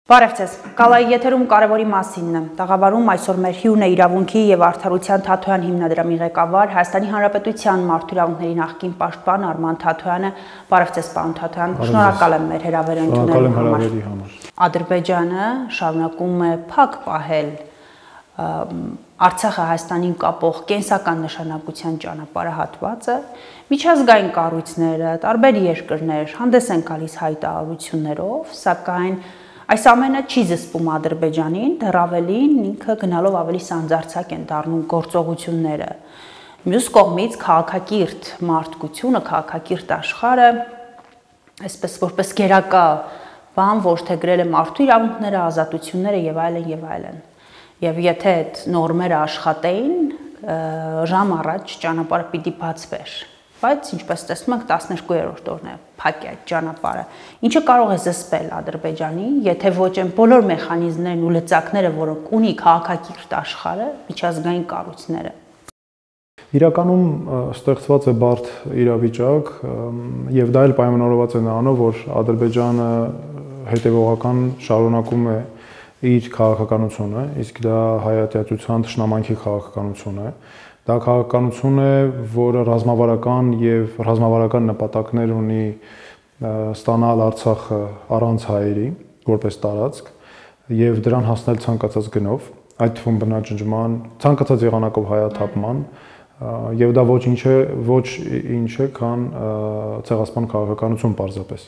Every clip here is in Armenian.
Բարև ձեզ, Կալայի եթերում կարևորի մասինն է, տաղավարում այսօր մեր հյուրն է իրավունքի եւ արդարության Թաթոյան հիմնադրամի ղեկավար, Հայաստանի Հանրապետության մարդու իրավունքների նախկին պաշտպան Արման Թաթոյանը, բարև ձեզ պարոն Թաթոյան, շնորհակալ եմ մեր հրավերը ընդունելու համար։ Ադրբեջանը շարունակում է փակ պահել Արցախը Հայաստանին կապող կենսական նշանակության ճանապարհահատվածը, միջազգային կառույցները, տարբեր երկրներ հանդես են գալիս հայտարարություններով, սակայն այս ամենը չի զսպում Ադրբեջանին, դեռ ավելին ինքը գնալով ավելի սանձարձակ են դառնում գործողությունները։ Մյուս կողմից քաղաքակիրթ մարդկությունը, քաղաքակիրթ աշխարհը, այսպես որպես գերակա բան, որ թե գրել է մարդու իրավունքները, ազատությունները եւ այլն եւ այլն։ Եվ եթե այդ նորմերը աշխատեին, ժամ առաջ ճանապարհը պիտի բացվեր։ Բայց ինչպես տեսնում ենք 12-րդ օրն է փակի այդ ճանապարհը։ Ինչը կարող է զսպել Ադրբեջանին, եթե ոչ են բոլոր մեխանիզմներն ու լծակները, որոնք ունի քաղաքակիրթ աշխարհը, միջազգային կառույցները։ Իրականում ստեղծված է բարդ իրավիճակ, եւ դա էլ պայմանավորված է նրանով, որ Ադրբեջանը հետևողական շարունակում է իր քաղաքականությունը, իսկ դա հայատյացության թշնամանքի քաղաքականություն է։ Դա քաղաքականություն է, որը ռազմավարական եւ ռազմավարական նպատակներ ունի ստանալ Արցախը առանց հայերի, որպես տարածք, եւ դրան հասնել ցանկացած գնով, այդ թվում բնաջնջման, ցանկացած եղանակով հայաթափման, եւ դա ոչ ինչ է, քան ցեղասպան քաղաքականություն պարզապես։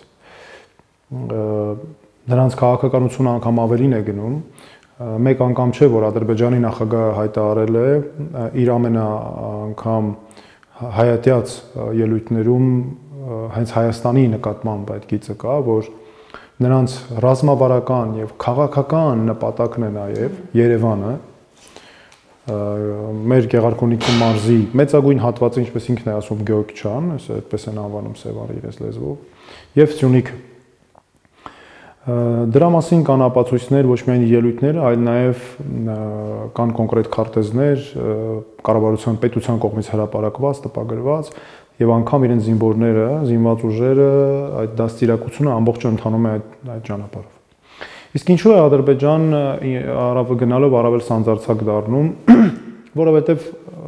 Նրանց քաղաքականությունը անգամ ավելին է գնում, մեկ անգամ չէ, որ Ադրբեջանի նախագահը հայտարարել է իր ամենա անգամ հայատյաց ելույթներում հենց Հայաստանի նկատմամբ այդ գիծը կա, որ նրանց ռազմավարական եւ քաղաքական նպատակն է նաեւ Երևանը, մեր Գեղարքունիքի մարզի մեծագույն հատվածը, ինչպես ինքն է ասում Գյոկչան, այդպես են անվանում Սևան իրենց լեզվով, եւ Սյունիքը։ Դրա մասին կան ապացույցներ ոչ միայն ելույթներ, այլ նաև կան կոնկրետ քարտեզներ, կառավարության պետության կողմից հրապարակված, տպագրված եւ անգամ իրենց զինվորները, զինված ուժերը այդ դաստիարակությունը ամբողջ ընթանում է այդ ճանապարհով։ Իսկ ինչու է Ադրբեջանը գնալով առավել սանձարձակ դառնում, որովհետեւ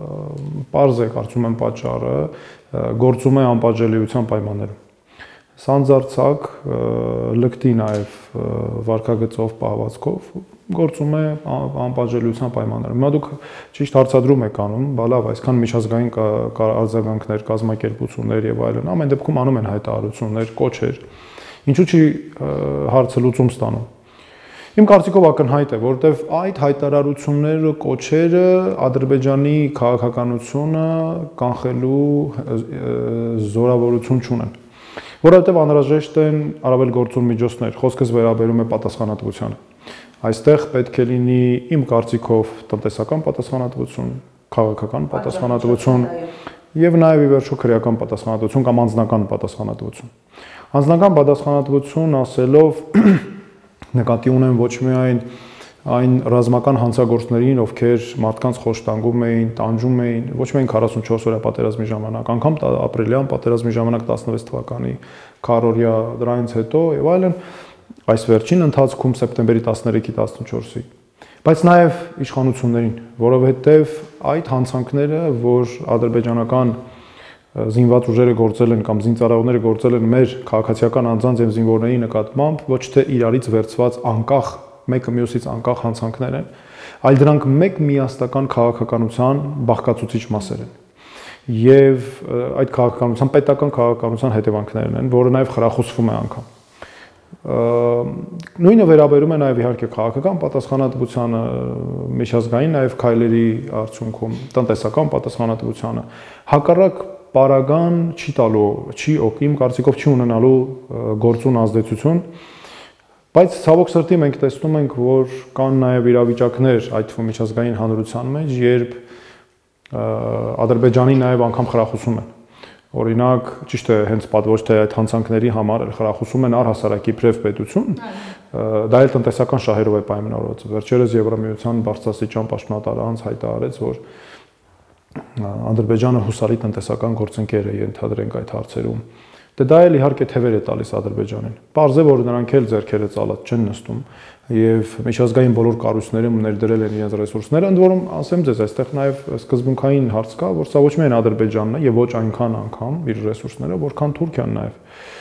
պարզ է, կարծում եմ պատճառը, գործում է անպատժելիության պայմաններում։ Սանձարձակ լկտի նաև վարկագծով պահվածքով գործում է անպատժելիության պայմաններում։ Հիմա դուք ճիշտ հարցադրում եք անում, բա լավ, այսքան միջազգային արձագանքներ, կազմակերպություններ եւ այլն, ամեն դեպքում անում են հայտարարություններ, կոչեր։ Ինչու՞ չի հարցը լուծում ստանում։ Իմ կարծիքով ակնհայտ է, որովհետեւ այդ հայտարարությունները, կոչերը Ադրբեջանի քաղաքականությունը կանխելու զորավորություն չունեն։ Որովհետև անհրաժեշտ են առավել գործուն միջոցներ, խոսքս վերաբերում է պատասխանատվությանը։ Այստեղ պետք է լինի իմ կարծիքով տնտեսական պատասխանատվություն, քաղաքական պատասխանատվություն եւ նաեւ ի վերջո քրեական պատասխանատվություն կամ անձնական պատասխանատվություն։ Անձնական պատասխանատվություն ասելով նկատի ունեմ ոչ միայն այն ռազմական հանցագործներին, ովքեր մարդկանց խոշտանգում էին, տանջում էին, ոչ միայն 44 օրյա պատերազմի ժամանակ, անգամ ապրիլյան պատերազմի ժամանակ 16 թվականի քառօրյա դրանից հետո եւ այլն, այս վերջին ընթացքում սեպտեմբերի 13-ի 14-ի, բայց նաեւ իշխանություններին, որովհետեւ այդ հանցանքները, որ ադրբեջանական զինված ուժերը գործել են կամ զինծառայողները գործել են մեր քաղաքացիական անձանց եւ զինվորների նկատմամբ, ոչ թե իրարից վերցված անկախ մեկը մյուսից անկախ հանցանքներ են, այլ դրանք մեկ միաստական քաղաքականության բաղկացուցիչ մասեր են։ Եվ այդ քաղաքականության, պետական քաղաքականության հետևանքներն են, որը նաև խրախուսվում է անգամ։ Նույնը վերաբերում է նաև իհարկե քաղաքական պատասխանատվությանը, միջազգային նաև քայլերի արդյունքում, տնտեսական պատասխանատվությանը, հակառակ պարագան չի տալու, իմ կարծիքով չի ունենալու գործուն ազդեցություն։ Բայց ցավոք սրտի մենք տեսնում ենք, որ կան նաև իրավիճակներ այդ թվում միջազգային հանրության մեջ, երբ Ադրբեջանի նաև անգամ խրախուսում են։ Օրինակ, ճիշտ է, հենց ոչ թե այդ հանցանքների համար խրախուսում են առհասարակ իբրև պետություն, դա էլ տնտեսական շահերով է պայմանավորված։ Վերջերս Եվրամիության բարձրաստիճան պաշտոնատար անձ հայտարարեց, որ Ադրբեջանը հուսալի տնտեսական գործընկեր է, ենթադրենք այդ հարցերում։ Դե դա էլ իհարկե թևեր է տալիս Ադրբեջանին։ Պարզ է, որ նրանք էլ ձեռքերը ծալած չեն նստում, եւ միջազգային բոլոր կառույցներում ներդրել են իրենց ռեսուրսները, ընդ որում ասեմ ձեզ, այստեղ նաեւ սկզբունքային հարց կա, որ սա ոչ միայն Ադրբեջանն է եւ ոչ այնքան անգամ իր ռեսուրսները, որքան Թուրքիան նաեւ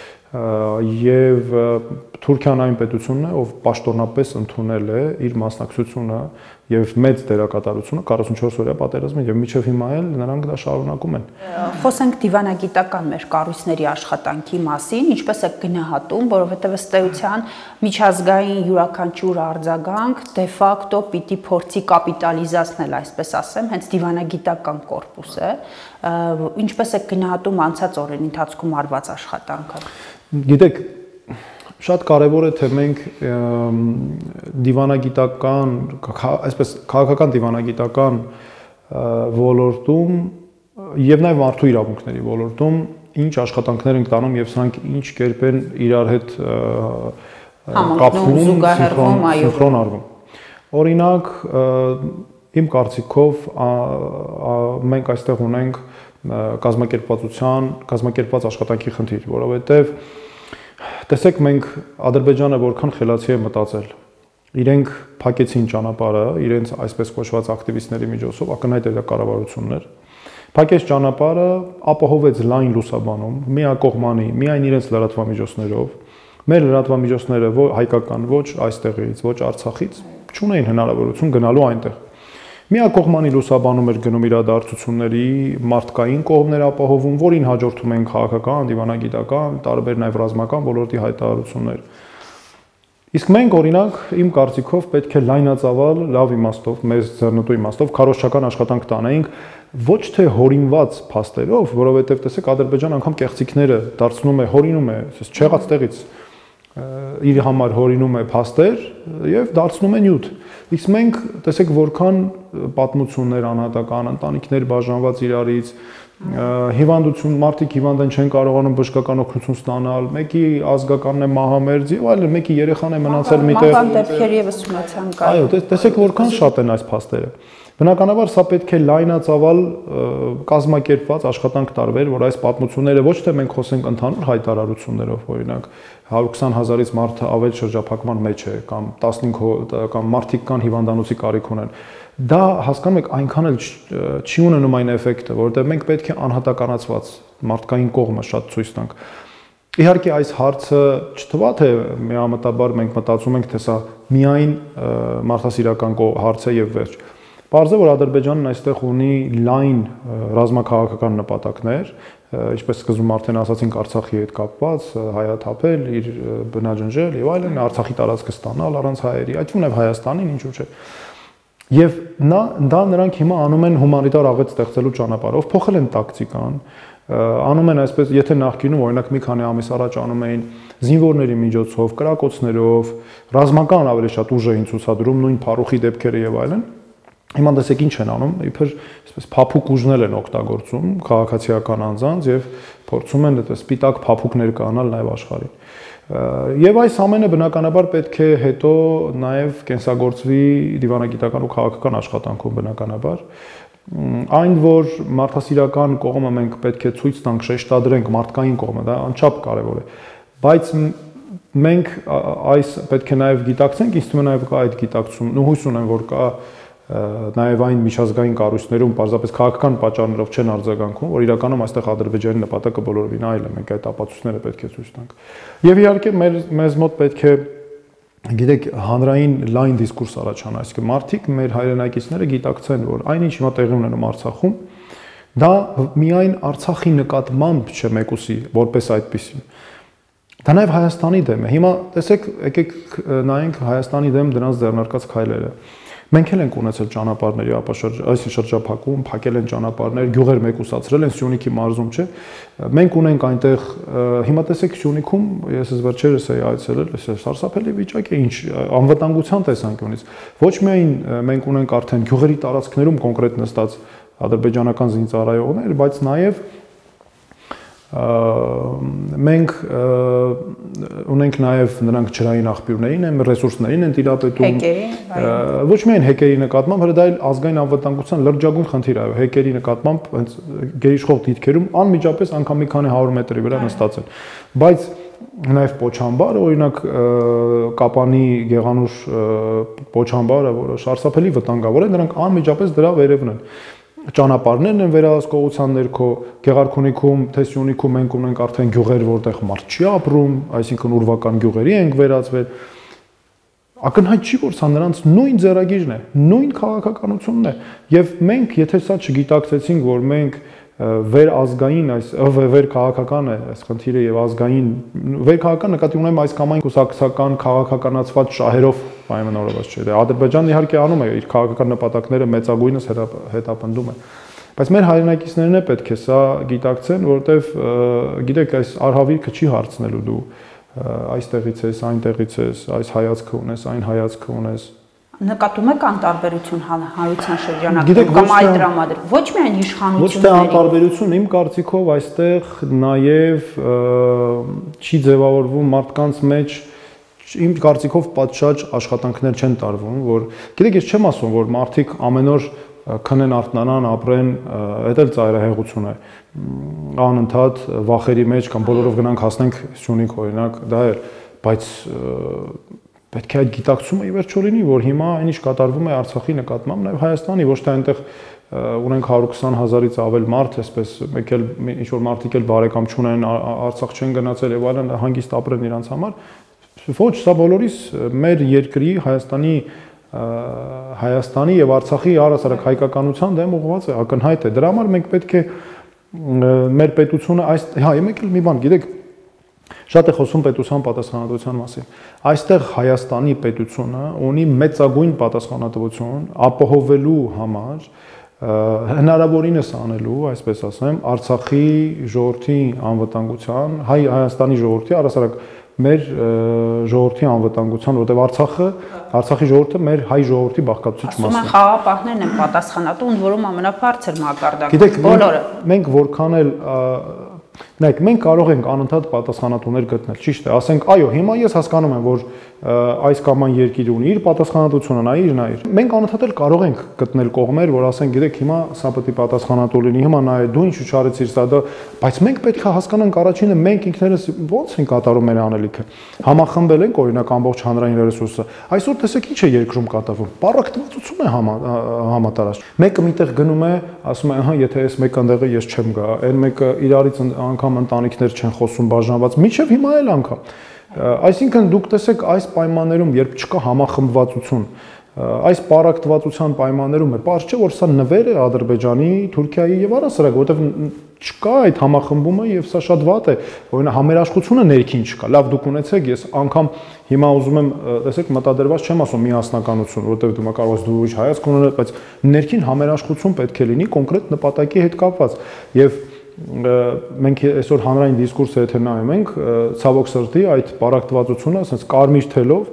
եւ Թուրքիան այն պետությունն է, ով պաշտոնապես ընդունել է իր մասնակցությունը եւ մեծ դերակատարությունը 44-օրյա պատերազմին եւ մինչեւ հիմա էլ նրանք դա շարունակում են։ Խոսենք դիվանագիտական մեր կառույցների աշխատանքի մասին, ինչպես է գնահատում, որովհետեւ ըստ էության միջազգային յուրաքանչյուր արձագանք դե ֆակտո պիտի փորձի կապիտալիզացնել, այսպես ասեմ, հենց դիվանագիտական կորպուսը, ինչպես է գնահատում անցած օրերի ընթացքում արված աշխատանքը։ Գիտեք, շատ կարևոր է թե մենք դիվանագիտական, այսպես քաղաքական դիվանագիտական ոլորտում եւ նաեւ մարդու իրավունքների ոլորտում ինչ աշխատանքներ ենք տանում եւ սրանք ինչ կերպ են իրար հետ կապվում, սինխրոն արվում։ Օրինակ, իմ կարծիքով մենք այստեղ ունենք կազմակերպված աշխատանքի խնդիր, որովհետեւ տեսեք մենք Ադրբեջանը որքան խելացի է մտածել։ Իրենք փակեցին ճանապարհը, իրենց այսպես կոչված ակտիվիստների միջոցով, ակնհայտ է դա կառավարություններ։ Փակեց ճանապարհը, ապահովեց լայն լուսաբանում, միակողմանի, միայն իրենց լրատվամիջոցներով։ Մեր լրատվամիջոցները հայկական ոչ այստեղից, ոչ Արցախից չունեին հնարավորություն գնալու այնտեղ։ Միակողմանի լուսաբանում էր գնում իրադարձությունների մարդկային կողմներ ապահովում, որին հաջորդում են քաղաքական, դիվանագիտական, տարբեր նաև ռազմական ոլորտի հայտարարություններ։ Իսկ մենք օրինակ իմ կարծիքով պետք է լայնածավալ, լավ իմաստով, մեծ ձեռնտու իմաստով քարոզչական աշխատանք տանեինք ոչ թե հորինված փաստերով, որովհետև տեսեք Ադրբեջան անգամ կեղծիքները դարձնում է, հորինում է, չեղած տեղից իր համար հորինում է փաստեր եւ դարձնում է նյութ։ Իսկ մենք տեսեք որքան պատմություններ անհատական, ընտանիքներ բաժանված իրարից, հիվանդություն, մարդիկ հիվանդ են չեն կարողանում բժշկական օգնություն ստանալ, մեկի ազգականն է մահամերձ եւ այլն, մեկի երեխան է մնացել միտեղ։ Մահվան դեպքեր եւս ունեցան կա։ Այո, տեսեք որքան շատ են այս փաստերը։ Բնականաբար սա պետք է լայնածավալ կազմակերպված աշխատանք տարվեր, որ այս պատմությունները ոչ թե մենք խոսենք ընդհանուր հայտարարություններով, օրինակ 120,000-ից մարդը ավել շրջափակման մեջ է կամ 15 կամ մարդիկ կան հիվանդանոցի կարիք ունեն։ Դա հասկանում եք այնքան էլ չի ունենում այն էֆեկտը, որովհետև մենք պետք է անհատականացված մարդկային կողմը շատ ցույց տանք։ Իհարկե այս հարցը չթվա թե միամտաբար մենք մտածում ենք թե սա միայն մարդասիրական հարց է եւ վերջ։ Պարզ է, որ Ադրբեջանն այստեղ ունի լայն ռազմաքաղաքական նպատակներ, ինչպես սկզբում արդեն ասացինք Արցախի հետ կապված, հայաթափել, իր բնաջնջել եւ այլն, Արցախի տարածքը ստանալ առանց հայերի, այդ թվում եւ Հայաստանին, ինչու՞ չէ։ Եվ դա նրանք հիմա անում են հումանիտար աղետ ստեղծելու ճանապարհով, փոխել են տակտիկան, անում են այսպես, եթե նախկինում օրինակ մի քանի ամիս առաջ անում էին զինվորների միջոցով, կրակոցներով, ռազմական ավելի շատ ուժ էին ցուցադրում, նույն Փարուխի դեպքերը եւ այլն։ Հիմա տեսեք ինչ են անում, իբր այսպես փափուկ ուժներ են օգտագործում քաղաքացիական անձանց եւ փորձում են այդպես սպիտակ փափուկներ կանալ նաեւ աշխարհին։ Եվ այս ամենը բնականաբար պետք է հետո նաեւ կենսագործվի դիվանագիտական ու քաղաքական աշխատանքում բնականաբար։ Այն որ մարդասիրական կողմը մենք պետք է ցույց տանք, շեշտադրենք մարդկային կողմը, դա անչափ կարեւոր է։ Բայց մենք այս պետք է նաեւ գիտակցենք, ինձ թվում է նաեւ կա այդ գիտակցումն ու հույս ունեմ, որ կա նաև այն միջազգային կառույցներում պարզապես քաղաքական պատճառներով չեն արձագանքում, որ իրականում այստեղ Ադրբեջանի նպատակը բոլորովին այլ է, մենք այդ ապացույցները պետք է ցույց տանք։ Եվ իհարկե մեզ մոտ պետք է, գիտեք, հանրային լայն դիսկուրս առաջանա, այսինքն մարդիկ, մեր հայրենակիցները գիտակցեն, որ այնինչ հիմա տեղի ունենում Արցախում, դա միայն Արցախի նկատմամբ չէ մեկուսի, որպես այդպիսին։ Դա նաև Հայաստանի դեմ է։ Հիմա տեսեք, եկեք նայենք Հայաստանի դեմ դրանց ձեռնարկած քայլերը։ Մենք էլ ենք ունեցել ճանապարհների այս շրջափակում, փակել են ճանապարհներ, գյուղեր մեկուսացրել են Սյունիքի մարզում, չէ։ Մենք ունենք այնտեղ, հիմա տեսեք Սյունիքում, ես վերջերս էի այցելել, սարսափելի վիճակ է, ինչ անվտանգության տեսանկյունից։ Ոչ միայն մենք ունենք արդեն գյուղերի տարածքներում կոնկրետ նստած ադրբեջանական զինծառայողներ, բայց նաև մենք ունենք նաև նրանք ջրային աղբյուրներին են, ռեսուրսներին են տիրապետում, ոչ միայն հեկերի նկատմամբ, հələ դա էլ ազգային անվտանգության լրջագույն խնդիր է, հեկերի նկատմամբ հենց գերիշխող դիրքերում անմիջապես անգամ մի քանի 100 մետրի վրա նստած են, բայց նաև Պոչամբարը, օրինակ Կապանի Գեղանուշ Պոչամբարը, որը սարսափելի վտանգավոր է, նրանք անմիջապես դրա վերևն են։ Ճանապարհներն են վերահսկողության ներքո, Գեղարքունիքում, թե Սյունիքում մենք ունենք արդեն գյուղեր, որտեղ մարդ չի ապրում, այսինքն ուրվական գյուղերի ենք վերածվել։ Ակնհայտ չի, որ սա նրանց նույն ձեռագիրն է, նույն քաղաքականությունն է, եւ մենք, եթե սա չգիտակցեցինք, որ մենք վերազգային վերքաղաքական է այս խնդիրը եւ ազգային վերքաղաքական նկատի ունեմ այս կամ այն կուսակցական քաղաքականացված շահերով պայմանավորված չէ։ Ադրբեջանն իհարկե անում է իր քաղաքական նպատակները մեծագույնս հետապնդում է։ Բայց մեր հայրենակիցներն է պետք է սա գիտակցեն, որովհետեւ գիտեք, այս արհավիրքը չի հարցնելու դու այստեղից ես, այնտեղից ես, այս հայացքը ունես, այն հայացքը ունես։ Նկատում եք անտարբերություն հանրության շրջանակում կամ այլ դրամատուրգ, ոչ միայն իշխանությունների։ Ոչ թե անտարբերություն, իմ կարծիքով այստեղ նաև չի ձևավորվում մարդկանց մեջ, իմ կարծիքով պատշաճ աշխատանքներ չեն տարվում, որ գիտեք, ես չեմ ասում, որ մարդիկ ամեն օր քնեն, արթնանան, ապրեն, դա էլ ծայրահեղություն է, անընդհատ վախերի մեջ կամ բոլորով գնանք հասնենք Սյունիք օրինակ, դա է, բայց պետք է այդ գիտակցումը ի վերջո լինի, որ հիմա այնիշ կատարվում է Արցախի նկատմամբ, նաև Հայաստանի, ոչ թե այնտեղ ունենք 120,000-ից ավել մարդ, այսպես մեկ էլ ինչ-որ մարդիկ էլ բարեկամ չունեն, Արցախ չեն գնացել եւ այլն, հանգիստ ապրեն իրանց համար։ Ոչ, սա բոլորիս մեր երկրի Հայաստանի եւ Արցախի առասարակ հայկականության դեմ ուղղված է, ակնհայտ է։ Դրա համար մենք պետք է մեր պետությունը այս, հա, մեկ էլ մի բան, գիտեք, շատ է խոսում պետության պատասխանատվության մասին։ Այստեղ Հայաստանի պետությունը ունի մեծագույն պատասխանատվություն ապահովելու համար հնարավորինս անելու, այսպես ասեմ, Արցախի ժողովրդի անվտանգության, Հայաստանի ժողովրդի առասարակ մեր ժողովրդի անվտանգության, որտեղ Արցախի ժողովուրդը մեր հայ ժողովրդի բաղկացուցիչ մասն է։ Ասում են խաղապահներն են պատասխանատու, ընդ որում ամենաբարձր մակարդակը։ Գիտեք, մենք որքան էլ Նայեք, մենք կարող ենք անընդհատ պատասխանատուներ գտնել, ճիշտ է, ասենք, այո, հիմա ես հասկանում եմ, որ այս կամ այն երկիրը ունի իր պատասխանատվությունը, նայիր։ Մենք անընդհատ էլ կարող ենք գտնել կողմեր, որ ասենք, գիտեք, հիմա սա պետք է պատասխանատու լինի, հիմա նայ դու ինչ չարեցիր սա դա, բայց մենք պետք է հասկանանք առաջինը մենք ինքներս ո՞նց ենք կատարում մեր անելիքը։ Համախմբել ենք օրինակ ամբողջ հանրային ռեսուրսը։ Այսօր տեսեք ինչ է երկրում կատարվում։ Պարակտվածություն է համատարած։ Մեկը միտեղ գնում է, ասում է, ահա, եթե ես մեկ այնտեղը ես չեմ գա, այն մեկը իրարից անգամ ընտանիքներ չեն խոսում բաժանված, միջև հիմա էլ անգամ։ Այսինքն դուք տեսեք այս պայմաններում, երբ չկա համախմբվածություն, այս պարակտվածության պայմաններում է, պարզ չէ, որ սա նվեր է Ադրբեջանի, Թուրքիայի եւ առասարակ, որովհետեւ չկա այդ համախմբումը եւ սա շատ վատ է, օրինակ համերաշխությունը ներքին չկա։ Լավ, դուք ունեցեք, ես անգամ հիմա ուզում եմ, տեսեք, մտադրված չեմ ասում միասնականություն, որովհետեւ դու կարող ես դու ինչ հայացք ունենալ, բայց ներքին համերաշխություն պետք է լինի կոնկրետ նպատակի հետ կապված եւ մենք այսօր հանրային դիսկուրսը եթե նայում ենք, ցավոք սրտի այդ պարակտվածությունը, ասես կարմիր թելով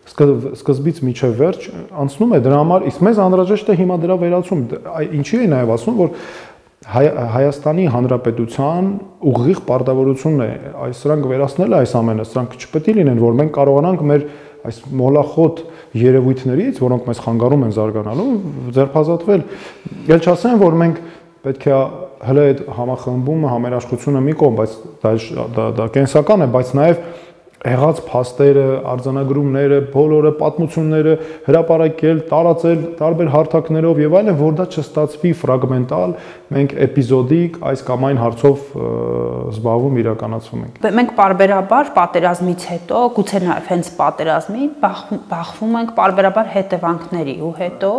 սկզբից մինչև վերջ անցնում է դրա համար, իսկ մեզ անհրաժեշտ է հիմա դրա վերացում։ Ինչի է նաև ասում, որ Հայաստանի Հանրապետության ուղիղ պարտավորությունն է սրանք վերացնելը, այս ամենը, սրանք չպետք է լինեն, որ մենք կարողանանք մեր այս մոլախոտ երևույթներից, որոնք մեզ խանգարում են զարգանալու, ձերբազատվել։ Ել չասեմ, որ մենք պետք է հələ այդ համախմբումը, համերաշխությունը մի կողմ, բայց դա կենսական է, բայց նաև եղած փաստերը, արձանագրումները, բոլորը պատմությունները հրապարակել, տարածել տարբեր հարթակներով եւ այլն, որ դա չստացվի ֆրագմենտալ, մենք էպիզոդիկ այս կամ այն հարցով զբաղվում իրականացվում ենք։ Մենք պարբերաբար պատերազմից հետո, գուցե նաեւ հենց պատերազմին բախվում ենք պարբերաբար հետևանքների ու հետո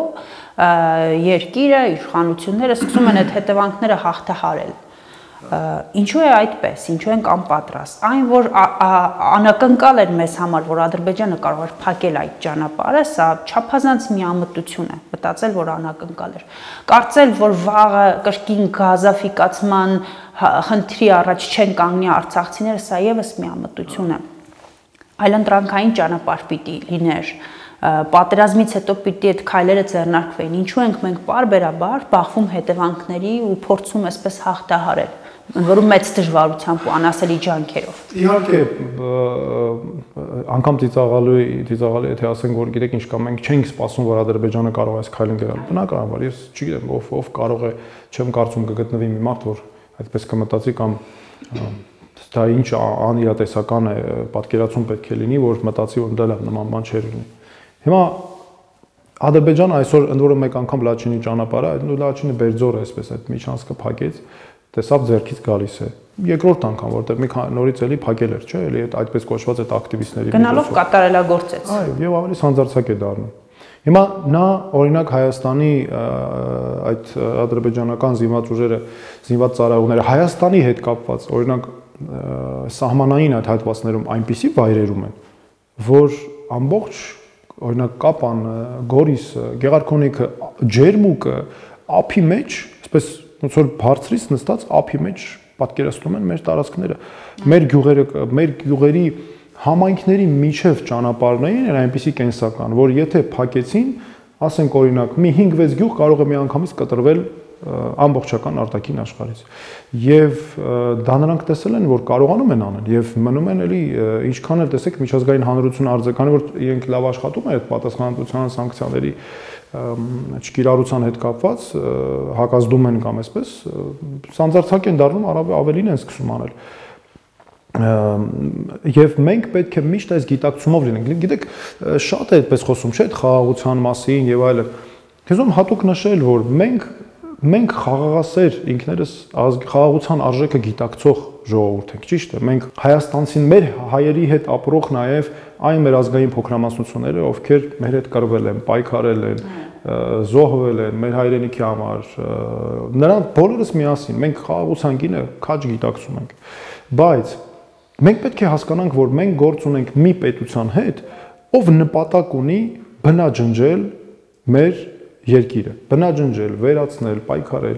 երկիրը, իշխանությունները սկսում են այդ հետևանքները հաղթահարել։ Ինչու է այդպես, ինչու ենք անպատրաստ։ Այն, որ անակնկալ էր մեզ համար, որ Ադրբեջանը կարող էր փակել այդ ճանապարհը, սա չափազանց միամտություն է, մտածել, որ անակնկալ էր։ Կարծել, որ վաղը կրկին գազաֆիկացման խնդրի առաջ չեն կանգնի արցախցիները, սա եւս միամտություն է։ Այլընտրանքային ճանապարհ պիտի լիներ։ Պատերազմից հետո պիտի այդ քայլերը ձեռնարկվեին։ Ինչու ենք մենք պարբերաբար բախվում հետևանքների ու փորձում այսպես հաղթահարել, որում մեծ դժվարությամբ ու անասելի ջանքերով։ Իհարկե, անգամ ծիծաղալու եթե ասենք, որ գիտեք ինչ կա, մենք չենք սպասում, որ Ադրբեջանը կարող է այս քայլին գնալ։ Բնականաբար, ես չգիտեմ, ով կարող է, չեմ կարծում կգտնվի մի մարդ, որ այդպես կմտածի կամ դա ինչ անիրատեսական է պատկերացում պետք է լինի, որ մտածի, որ դա լավ նման բան չէր լինի։ Հիմա Ադրբեջանը այսօր ընդ որում մեկ անգամ Լաչինի ճանապարհը, այդ Լաչինը Բերձորը այսպես այդ միջանցքը փակեց, տեսավ ձեռքից գալիս է։ Երկրորդ անգամ, որտեղ մի նորից էլի փակել էր, չէ՞, էլի այդպես կոչված այդ ակտիվիստների գնալով կատարելագործեց։ Այո, եւ ավելի սանձարձակ է դառնում։ Հիմա նա օրինակ Հայաստանի այդ ադրբեջանական զինված ուժերը, զինված ծառայողները Հայաստանի հետ կապված, օրինակ սահմանային այդ հատվածներում այնպիսի վայրերում են, որ ամբողջ օրինակ Կապան, Գորիսը, Գեղարքոնիքը, Ջերմուկը ափի մեջ, այսպես ոնց որ բարձրից նստած ափի մեջ պատկերացնում են մեր տարածքները, մեր գյուղերի համայնքների միջև ճանապարհներին են այնպիսի կենսական, որ եթե փակեցին, ասենք օրինակ մի 5-6 գյուղ կարող է միանգամից կտրվել ամբողջական արտաքին աշխարհից։ Եվ դա նրանք տեսել են, որ կարողանում են անել եւ մնում են էլի ինչքան էլ տեսեք միջազգային հանրությունը արձագանք, որ իրենք լավ աշխատում են այդ պատասխանատվության սանկցիաների չկիրառության հետ կապված, հակազդում են կամ այսպես, սանձարձակ են դառնում, ավելին են սկսում անել։ Եվ մենք պետք է միշտ այս գիտակցումով լինենք։ Գիտեք, շատ է այդպես խոսում, չէ՞, խաղաղության մասին եւ այլն։ Քեզում հատուկ նշել, որ մենք խաղաղասեր ինքներս խաղաղության արժեքը գիտակցող ժողովուրդ ենք, ճիշտ է։ Մենք հայաստանցին մեր հայերի հետ ապրող նաև այն մեր ազգային փոքրամասնությունները, ովքեր մեր հետ կռվել են, պայքարել են, զոհվել են մեր հայրենիքի համար, նրանք բոլորս միասին մենք խաղաղության գինը քաջ գիտակցում ենք։ Բայց մենք պետք է հասկանանք, որ մենք գործ ունենք մի պետության հետ, ով նպատակ ունի բնաջնջել մեր երկիրը, բնաջնջել, վերացնել, պայքարել,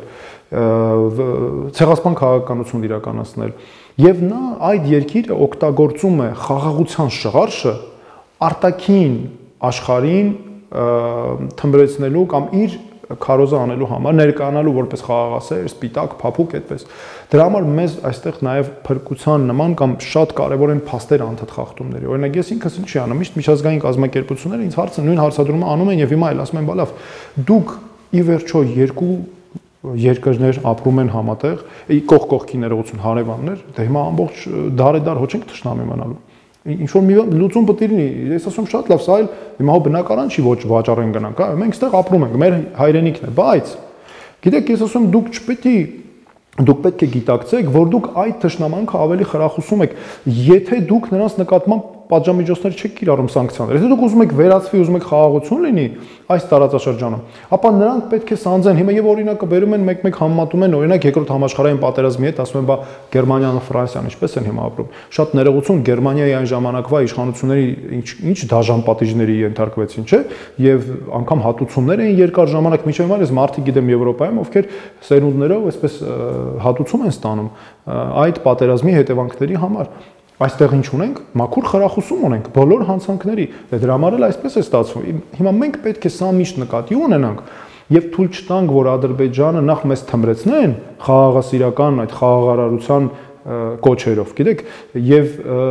ցեղասպան քաղաքականություն իրականացնել։ Եվ նա այդ երկիրը օգտագործում է խաղաղության շղարշը արտաքին աշխարհին թմրեցնելու կամ իր քարոզը անելու համար, ներկայանալու որպես խաղաղասեր, սպիտակ, փափուկ այդպես։ Դրա համար մեզ այստեղ նաև փրկության նման կամ շատ կարևոր են փաստեր անդադ խախտումների։ Օրինակ ես ինքս ինչ անում, միշտ միջազգային կազմակերպությունները ինձ հարցը նույն հարցադրումը անում են եւ հիմա էլ ասում են, բա լավ, դուք ի վերջո երկու երկրներ ապրում են համատեղ, կողք-կողքի ներողություն հարևաններ, դե հիմա ամբողջ դարեդար հո չենք թշնամի մնալու։ Ինչ որ մի լուծում պետք է լինի, ես ասում շատ լավ, սա էլ հիմա բնականon չի ոչ վաճառեն գնանք, այո, մենք այստեղ ապրում ենք, մեր հայրենիքն է, բայց գիտեք, ես ասում դուք պետք է գիտակցեք, որ դուք այդ թշնամանքը ավելի խրախուսում եք, եթե դուք նրանց նկատմամբ պատժամիջոցներ չեք կիրառում սանկցիաներ։ Եթե դուք ուզում եք վերացվի, ուզում եք խաղաղություն լինի այս տարածաշրջանում, ապա նրանք պետք է սանձեն։ Հիմա եւ օրինակը բերում են մեկ-մեկ համեմատում են, օրինակ երկրորդ համաշխարհային պատերազմի հետ, ասում են, բա Գերմանիան ու Ֆրանսիան ինչպես են հիմա ապրում։ Շատ ներողություն, Գերմանիայի այն ժամանակվա իշխանությունների ինչ դաժան պատիժների ենթարկվեցին, չէ՞։ Եվ անգամ հատուցումներ էին երկար ժամանակ, միջև հիմա ես մարդիկ գիտեմ Եվրոպայում, ովքեր սերունդներով այսպես հատուցում են ստանում այդ պատերազմի հետևանքների համար։ Այստեղ ինչ ունենք, մաքուր խրախուսում ունենք բոլոր հանցանքների։ Դրա համար էլ այսպես է ստացվում։ Հիմա մենք պետք է սա միշտ նկատի ունենանք եւ թույլ չտանք, որ Ադրբեջանը նախ մեզ թմրեցնեն խաղաղասիրական այդ խաղաղարարության կոչերով, գիտեք, եւ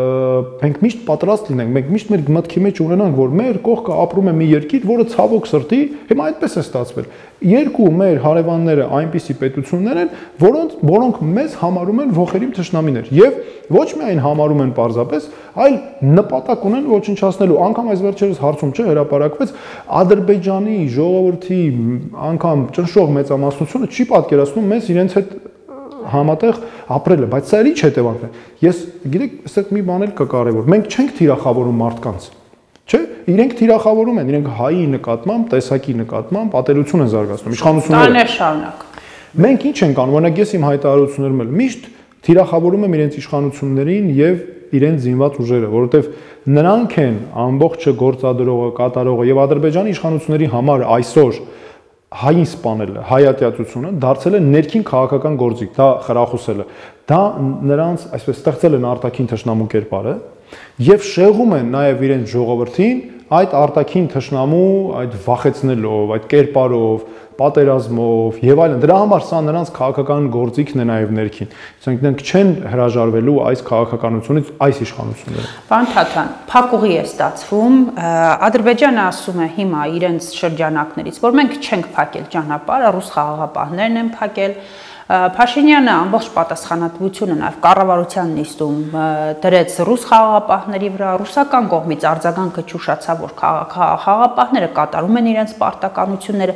մենք միշտ պատրաստ լինենք, մենք միշտ մեր մտքի մեջ ունենանք, որ մեր կողքը ապրում է մի երկիր, որը ցավոք սրտի, հիմա այդպես է ստացվել։ Երկու մեր հարևանները այնպիսի պետություններ են, որոնք մեզ համարում են ողերիմ թշնամիներ եւ ոչ միայն համարում են պարզապես, այլ նպատակ ունեն ոչնչացնելու։ Անկամ այս վերջերս հարցում չէ հրապարակվեց Ադրբեջանի ժողովրդի անգամ ճնշող մեծամասնությունը չի պատկերացնում մեզ իրենց հետ համատեղ ապրելը, բայց սա ինչ հետևանքն է։ Ես գիտեք, այստեղ մի բան էլ կա կարևոր։ Մենք չենք թիրախավորում մարդկանց։ Չէ՞, իրենք թիրախավորում են, իրենք հայի նկատմամբ, տեսակի նկատմամբ ատելություն են զարգացնում, իշխանությունները։ Տարիներ շարունակ։ Մենք ինչ ենք անում, օրինակ ես իմ հայտարարություններում եմ միշտ թիրախավորում եմ իրենց իշխանություններին եւ իրենց զինված ուժերը, որովհետեւ նրանք են ամբողջը գործադրողը, կատարողը եւ Ադրբեջանի իշխանությունների համար այսօր հային սպանելը, հայատյացությունը դարձել է ներքին քաղաքական գործիք, դա խրախուսելը։ Դա նրանց այսպես ստեղծել են արտաքին թշնամու կերպարը եւ շեղում են նաեւ իրենց ժողովրդին այդ արտաքին թշնամու այդ վախեցնելով, այդ կերպարով, պատերազմով եւ այլն։ Դրա համար սա նրանց քաղաքական գործիքն է նաեւ ներքին։ Այսինքն նրանք չեն հրաժարվելու այս քաղաքականությունից այս իշխանությունները։ Պարոն Թաթան, փակուղի է ստացվում։ Ադրբեջանը ասում է հիմա իրենց շրջանակներից, որ մենք չենք փակել ճանապարհը, ռուս խաղաղապահներն են փակել։ Փաշինյանը ամբողջ պատասխանատվությունը նաև կառավարության նիստում դրեց ռուս խաղաղապահների վրա, ռուսական կողմից արձագանքը չուշացավ, որ խաղաղապահները կատարում են իրենց պարտականությունները,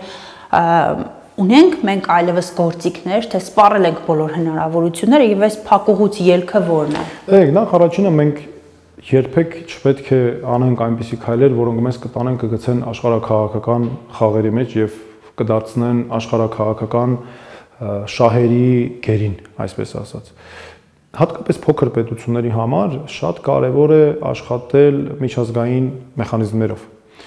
ունենք մենք այլևս գործիքներ, թե սպառել ենք բոլոր հնարավորությունները եւ այս փակուղուց ելքը որն է։ Դե նախ առաջինը մենք երբեք չպետք է անենք այնպիսի քայլեր, որոնք մեզ կտանեն կգցեն աշխարհաքաղաքական խաղերի մեջ եւ կդարձնեն աշխարհաքաղաքական շահերի գերին, այսպես ասած։ Հատկապես փոքր պետությունների համար շատ կարևոր է աշխատել միջազգային մեխանիզմներով։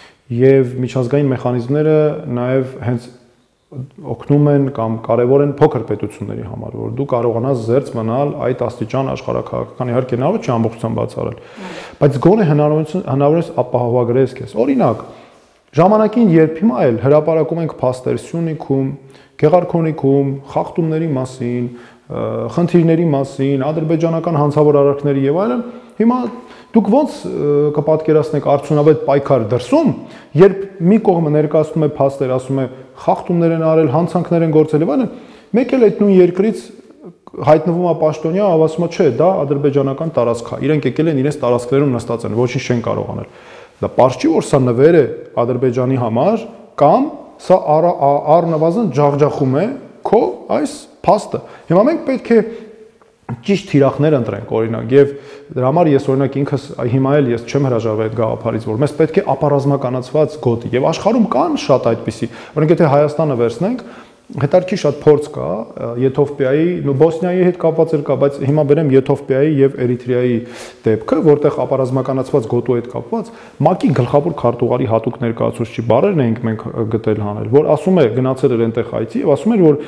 Եվ միջազգային մեխանիզմները նաև հենց օգնում են կամ կարևոր են փոքր պետությունների համար, որ դու կարողանաս զերծ մնալ այդ աստիճան աշխարհաքաղաքական, իհարկե հնարավոր չի ամբողջությամբ բացառել, բայց գոնե հնարավորինս ապահովագրես քեզ։ Օրինակ, ժամանակին երբ հիմա էլ հրապարակում ենք փաստեր Սյունիքում, Գեղարքոնիքում, խախտումների մասին, խնդիրների մասին, ադրբեջանական հանցավոր արարքների եւ այլն, հիմա դուք ոնց կպատկերացնեք արդյունավետ պայքար դրսում, երբ մի կողմը ներկայացնում է փաստեր, ասում է խախտումներ են արել, հանցանքներ են գործել եւ այլն, մեկ էլ այդ նույն երկրից հայտնվում է պաշտոնյա, ասում է, չէ, դա ադրբեջանական տարածք է։ Իրենք եկել են իրենց տարածքներում նստած են, ոչինչ չեն կարող անել։ Դա պարզ չի, որ սա նվեր է Ադրբեջանի համար կամ սա առնվազն ջախջախում է քո այս փաստը։ Հիմա մենք պետք է ճիշտ թիրախներ ընտրենք, օրինակ, եւ դրա համար ես օրինակ ինքս հիմա էլ ես չեմ հրաժարվել այդ գաղափարից, որ մեզ պետք է ապառազմականացված գոտի եւ աշխարհում կան շատ այդպիսի։ Օրինակ, եթե Հայաստանը վերցնենք, հետարքի շատ փորձ կա Եթովպիայի, Բոսնիայի հետ կապված էր կա, բայց հիմա բերեմ Եթովպիայի եւ Էրիթրեայի դեպքը, որտեղ ապառազմականացված գոտու հետ կապված ՄԱԿ-ի գլխավոր քարտուղարի հատուկ ներկայացուցիչի բառերն ենք մենք գտել հանել, որ ասում է գնացել էր այնտեղ այցի եւ ասում էր, որ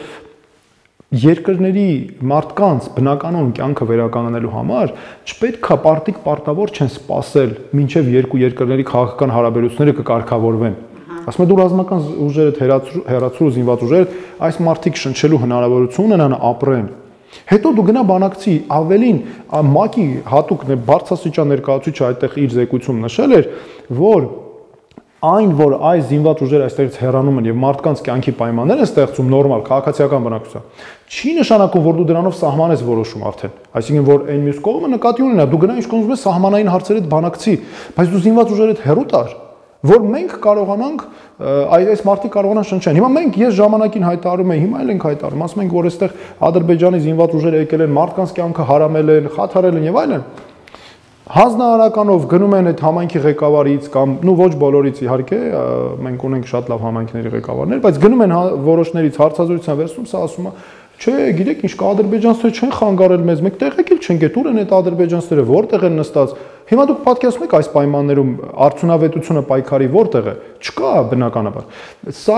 երկրների մարդկանց բնականon կյանքը վերականգնելու համար չպետք է պարտիկ պարտավոր չեն սпасել մինչև երկու երկրների քաղաքական հարաբերությունները կկարգավորվեն։ Ասում է դու ռազմական ուժերդ հերացրու զինված ուժերդ այս մարդիկ շնչելու հնարավորություն ունեն ապրեն։ Հետո դու գնա բանակցի, ավելին ՄԱԿ-ի հատուկ բարձրաստիճան ներկայացուցիչը այդտեղ իր զեկույցում նշել էր, որ այն, որ այս զինված ուժերը այստեղից հեռանում են եւ մարդկանց կյանքի պայմաններ են ստեղծում նորմալ քաղաքացիական բնակչության, չի նշանակում, որ դու դրանով սահման ես որոշում արդեն։ Այսինքն, որ այն մյուս կողմը նկատի ունենա, դու գնա ինչ կոնում ես սահմանային հարցերից բանակցի, բայց դու զինված ուժերդ հեռու տար, որ մենք կարողանանք այս մարդիկ կարողանան շնչեն։ Հիմա մենք ես ժամանակին հայտարարում եմ, հիմա էլ ենք հայտարարում, ասում ենք, որ այստեղ Ադրբեջանի զինված ուժերը եկել են, մարդկանց կյանքը հարամել են, խաթարել են եւ այլն։ Հանձնարարականով գնում են այդ համայնքի ղեկավարից կամ ոչ բոլորից իհարկե, մենք ունենք շատ լավ համայնքների ղեկավարներ, բայց գնում են որոշներից հարցազրույցան վերցնում, սա ասում է, չէ, գիտեք ինչ կա, ադրբեջանցիները չեն խանգարել մեզ, մենք տեղեկել չենք, ուր են այդ ադրբեջանցիները, որտեղ են նստած։ Հիմա դուք պատկերացնում եք այս պայմաններում արդյունավետությունը պայքարի որտեղ է։ Չկա բնականաբար։ Սա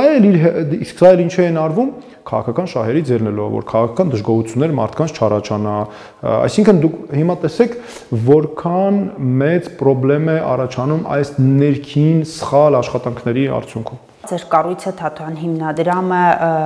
էլ ինչ է արվում քաղաքական շահերի ձեռնելով, որ քաղաքական դժգոհություններ մարդկանց չառաջանա։ Այսինքն դուք հիմա տեսեք, որքան մեծ խնդրեմ է առաջանում այս ներքին սխալ աշխատանքների արդյունքում։ Ձեր կառույցը Թաթուան հիմնադրամը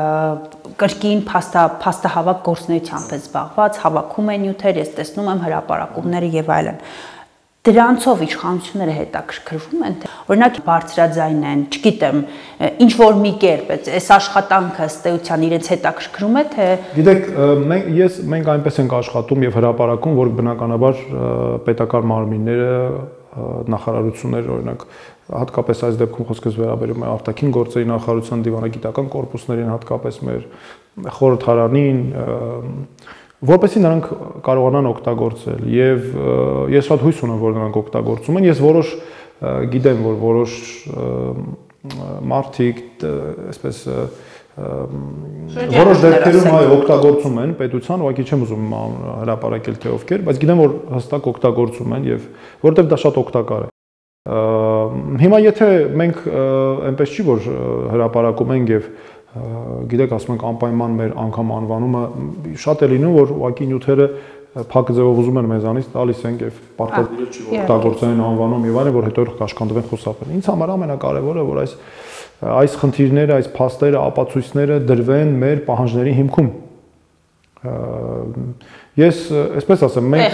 կրկին փաստահավաք գործունեությամբ է զբաղված, հավաքում է նյութեր, ես տեսնում եմ հրապարակումները եւ այլն։ Դրանցով իշխանությունները հետաքրքրվում են, օրինակ բարձրաձայն են, չգիտեմ, ինչ որ մի կերպ այս աշխատանքը ըստ էության իրենց հետաքրքրում է, թե գիտեք, մենք այնպես ենք աշխատում եւ հրապարակում, որ բնականաբար պետական մարմինները, նախարարություններ, օրինակ հատկապես այս դեպքում խոսքս վերաբերում է արտաքին գործերի նախարարության դիվանագիտական կորպուսներին, հատկապես մեր խորհրդարանին, որպեսզի նրանք կարողանան օգտագործել եւ ես շատ հույս ունեմ, որ նրանք օգտագործում են, ես որոշ գիտեմ, որ որոշ մարդիկ այսպես որոշ դեպքերում օգտագործում են պետության, ուղղակի չեմ ուզում հրապարակել թե ովքեր, բայց գիտեմ, որ հստակ օգտագործում են եւ որովհետեւ դա շատ օգտակար է։ Հիմա եթե մենք այնպես չի, որ հրապարակում ենք եւ գիտեք, ասում ենք անպայման մեր անգամ անվանումը շատ է լինում, որ ուղղակի նյութերը փակ ձևով ուզում են մեզանից տալիս ենք եւ պարտադիր չի որ օգտագործեն անվանում եւ այլն, որ հետո կաշկանդվեն խուսափեն։ Ինձ համար ամենակարևորը, որ այս խնդիրները, այս փաստերը, ապացույցները դրվեն մեր պահանջների հիմքում։ Ես այսպես ասեմ, մենք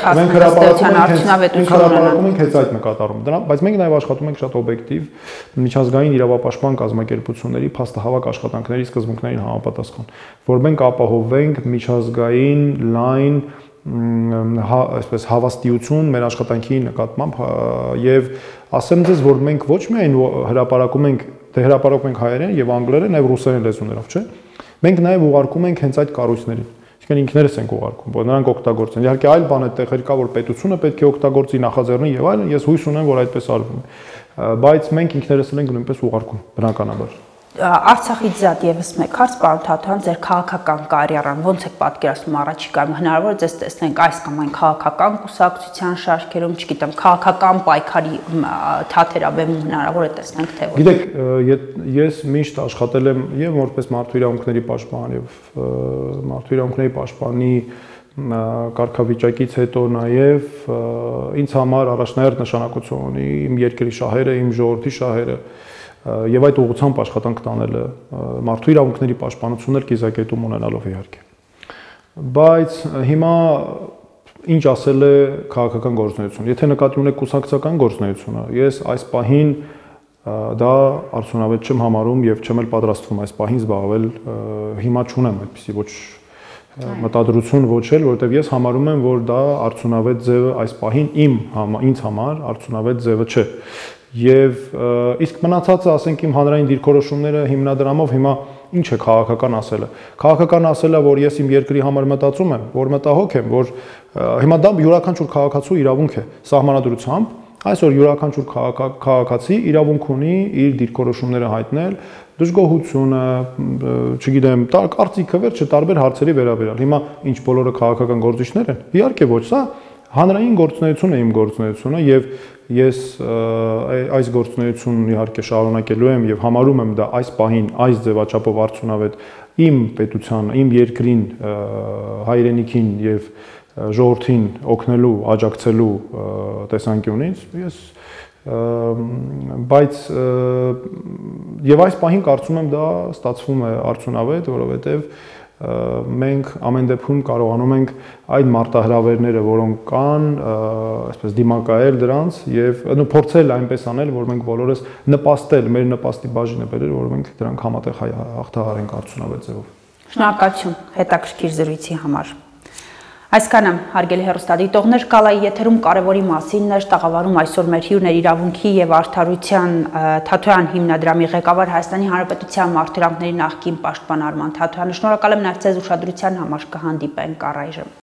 հրապարակում ենք հենց այդ նկատառումը։ Բայց մենք նաև աշխատում ենք շատ օբյեկտիվ միջազգային իրավապաշտպան կազմակերպությունների փաստահավաք աշխատանքների սկզբունքներին համապատասխան, որ մենք ապահովենք միջազգային լայն այսպես հավաստիություն մեր աշխատանքի նկատմամբ եւ ասեմ ձեզ, որ մենք ոչ միայն հրապարակում ենք հայերեն եւ անգլերեն, նաեւ ռուսերեն լեզուներով, չէ՞։ Մենք նաեւ ուղարկում ենք հենց այդ կառույցներին։ Այսինքն ինքներս ենք ուղարկում, որ նրանք օգտագործեն։ Իհարկե այլ բան է տեղեր կա, որ պետությունը պետք է օգտագործի, նախաձեռնի եւ այլն, ես հույս ունեմ, որ այդպես արվում է։ Բայց մենք ինքներս ենք նույնպես ուղարկում, բնականաբար։ Արցախից զատ եւս մեկ հարց, պարոն Թաթոյան, ձեր քաղաքական կարիերան ոնց եք պատկերացնում առաջիկայում, հնարավոր է ձեզ տեսնենք այս կամ այն քաղաքական կուսակցության շարքերում, չգիտեմ, քաղաքական պայքարի թաթերաբեմում հնարավոր է տեսնենք թե ոչ։ Գիտեք, ես միշտ աշխատել եմ եւ որպես մարդու իրավունքների պաշտպան եւ մարդու իրավունքների պաշտպանի կարգավիճակից հետո նաեւ ինձ համար առաջնահերթ նշանակություն ունի իմ երկրի շահերը, իմ ժողովրդի շահերը եւ այդ ուղղությամբ աշխատանք տանելը մարդու իրավունքների պաշտպանությունն էլ կիզակետում ունենալով իհարկե։ Բայց հիմա ինչ ասել է քաղաքական գործունեություն։ Եթե նկատի ունեք կուսակցական գործունեությունը, ես այս պահին դա արդյունավետ չեմ համարում եւ չեմ էլ պատրաստվում այս պահին զբաղվել, հիմա չունեմ այդպիսի ոչ մտադրություն ոչ էլ, որովհետեւ ես համարում եմ, որ դա արդյունավետ ձևը այս պահին ինձ համար արդյունավետ ձևը չէ։ Եվ իսկ մնացածը, ասենք իմ հանրային դիրքորոշումները հիմնադրամով հիմա ինչ է քաղաքական ասելը։ Քաղաքական ասելը, որ ես իմ երկրի համար մտածում եմ, որ մտահոգ եմ, որ հիմա դա յուրաքանչյուր քաղաքացու իրավունք է սահմանադրությամբ, այսօր յուրաքանչյուր քաղաքացի իրավունք ունի իր դիրքորոշումները հայտնել, դժգոհությունը, չգիտեմ, կարծիքը վերջը տարբեր հարցերի վերաբերյալ։ Հիմա ինչ բոլորը քաղաքական գործիչներ են։ Իհարկե ոչ, սա հանրային գործունեություն է իմ գործունեությունը եւ ես այս գործունեությունն իհարկե շարունակելու եմ եւ համարում եմ դա այս պահին այս ձևաչափով արդյունավետ իմ պետության, իմ երկրին, հայրենիքին եւ ժողովրդին օգնելու, աջակցելու տեսանկյունից ես բայց եւ այս պահին կարծում եմ դա ստացվում է արդյունավետ, որովհետեւ մենք ամեն դեպքում կարողանում ենք այդ մարտահրավերները, որոնք կան, այսպես դիմակայել դրանց եւ փորձել այնպես անել, որ մենք բոլորս նպաստել, մեր նպաստի բաժինը բերել, որ մենք դրանք համատեղ հաղթահարենք արդյունավետ ձևով։ Շնորհակալություն հետաքրքիր զրույցի համար։ Այսքանը, հարգելի հեռուստադիտողներ, Կալայի եթերում կարևորի մասին էր տաղավարում այսօր մեր հյուրներ իրավունքի եւ արդարության Թաթոյան հիմնադրամի ղեկավար Հայաստանի Հանրապետության մարդու իրավունքների նախկին պաշտպան Արման Թաթոյանը։ Շնորհակալ եմ նաեւ ձեզ ուշադրության համար, կհանդիպենք առայժմ։